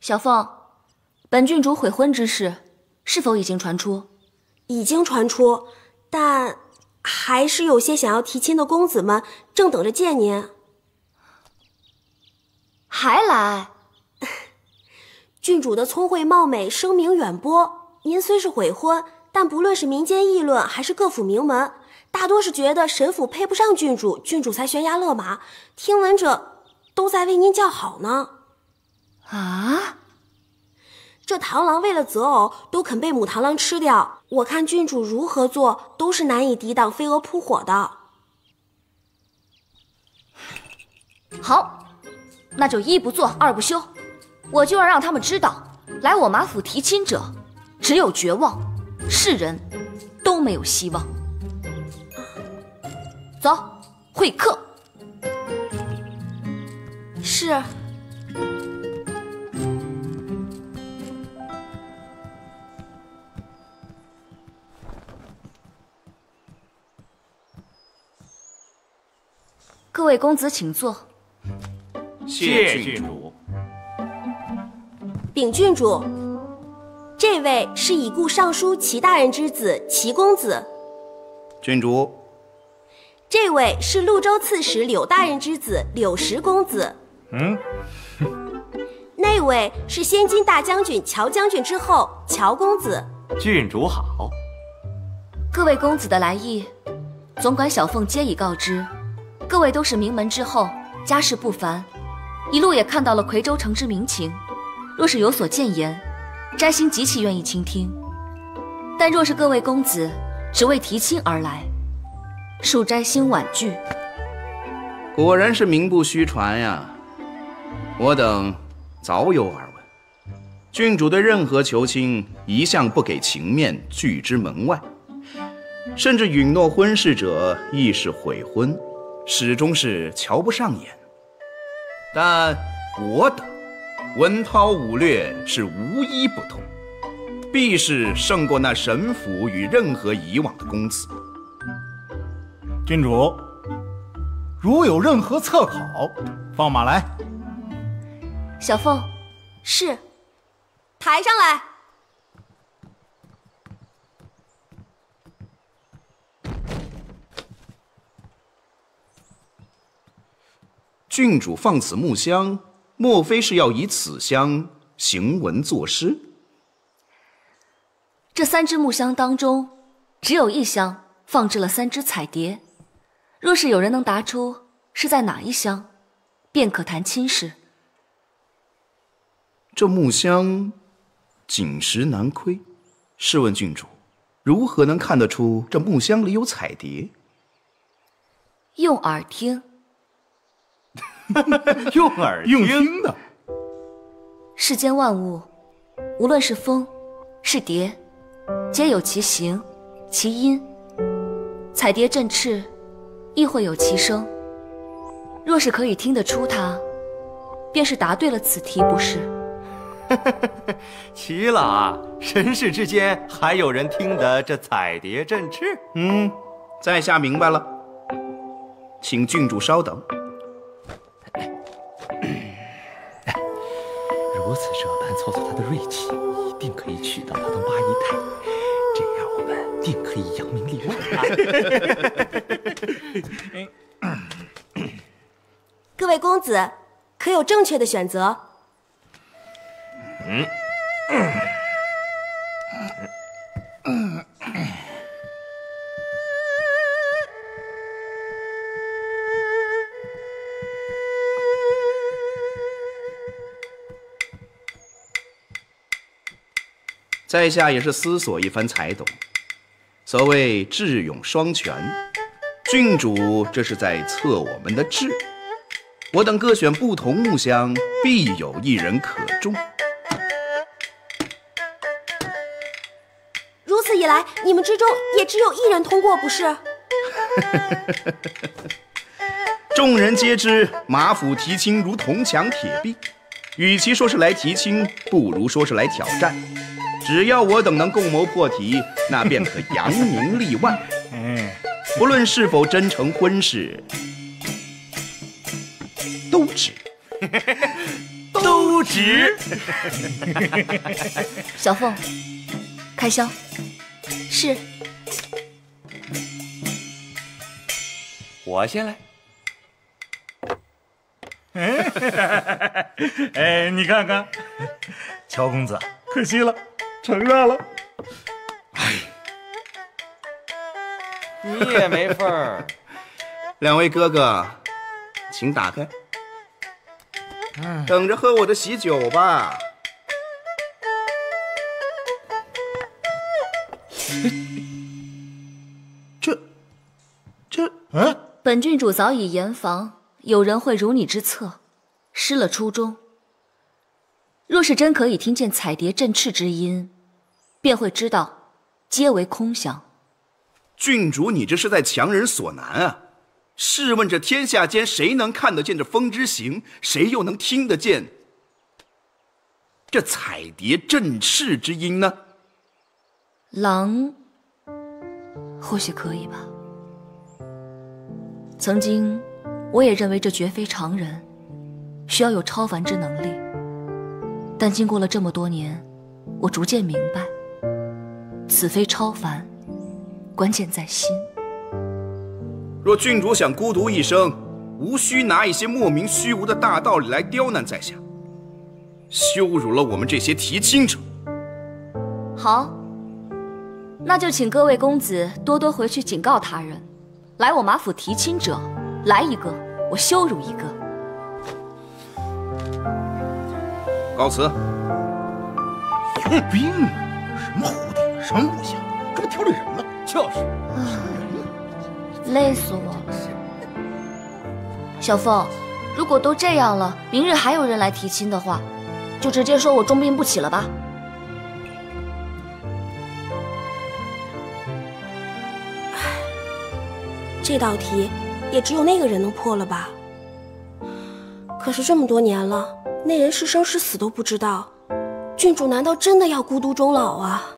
小凤，本郡主悔婚之事是否已经传出？ 已经传出，但还是有些想要提亲的公子们正等着见您。 还来？ 郡主的聪慧貌美，声名远播。您虽是悔婚，但不论是民间议论还是各府名门，大多是觉得神府配不上郡主，郡主才悬崖勒马。听闻者都在为您叫好呢。 啊？ 这螳螂为了择偶，都肯被母螳螂吃掉。我看郡主如何做，都是难以抵挡飞蛾扑火的。 好，那就一不做二不休，我就要让他们知道，来我马府提亲者，只有绝望，世人都没有希望。走，会客。 是。 各位公子请坐。 谢郡主。 禀郡主，这位是已故尚书齐大人之子齐公子。 郡主。 这位是潞州刺史柳大人之子柳石公子。那位是先金大将军乔将军之后乔公子。 郡主好。 各位公子的来意，总管小凤皆已告知。各位都是名门之后，家世不凡，一路也看到了奎州城之民情。若是有所谏言，摘星极其愿意倾听。但若是各位公子只为提亲而来，恕摘星婉拒。 果然是名不虚传呀！我等早有耳闻，郡主对任何求亲一向不给情面，拒之门外，甚至允诺婚事者亦是悔婚，始终是瞧不上眼。但我等文韬武略是无一不通，必是胜过那神府与任何以往的公子。 郡主，如有任何侧考，放马来。 小凤。 是。抬上来。 郡主放此木箱，莫非是要以此箱行文作诗？ 这3只木箱当中，只有一箱放置了3只彩蝶。若是有人能答出是在哪一箱，便可谈亲事。 这木箱紧实难窥，试问郡主，如何能看得出这木箱里有彩蝶？ 用耳听。 用耳听的。 世间万物，无论是风是蝶，皆有其形其音，彩蝶振翅亦会有其声。若是可以听得出它，便是答对了此题，不是？ 奇了啊！神世之间还有人听得这彩蝶振翅？ 在下明白了，请郡主稍等。 如此这般操作他的锐气，一定可以娶到他当八姨太，这样我们定可以扬名立万。 各位公子，可有正确的选择？ 在下也是思索一番才懂。所谓智勇双全，郡主这是在测我们的智。我等各选不同木箱，必有一人可中。 如此一来，你们之中也只有一人通过，不是？ 众人皆知马府提亲如铜墙铁壁，与其说是来提亲，不如说是来挑战。只要我等能共谋破题，那便可扬名立万。不论是否真成婚事，都值。 都不止。 小凤，开销。 是。 我先来。 哎，你看看，乔公子，可惜了，承让了。 你也没份儿。 两位哥哥，请打开，等着喝我的喜酒吧。 本郡主早已严防有人会如你之策，失了初衷。若是真可以听见彩蝶振翅之音，便会知道皆为空想。 郡主，你这是在强人所难啊！试问这天下间，谁能看得见这风之行？谁又能听得见这彩蝶振翅之音呢？ 狼或许可以吧。曾经我也认为这绝非常人，需要有超凡之能力。但经过了这么多年，我逐渐明白，此非超凡，关键在心。 若郡主想孤独一生，无需拿一些莫名虚无的大道理来刁难在下，羞辱了我们这些提亲者。 好，那就请各位公子多多回去警告他人，来我马府提亲者，来一个我羞辱一个。 告辞。 有病啊！什么蝴蝶，什么不祥，这不挑理人吗？ 就是。 累死我了。小凤，如果都这样了，明日还有人来提亲的话，就直接说我重病不起了吧。 这道题也只有那个人能破了吧？可是这么多年了，那人是生是死都不知道，郡主难道真的要孤独终老啊？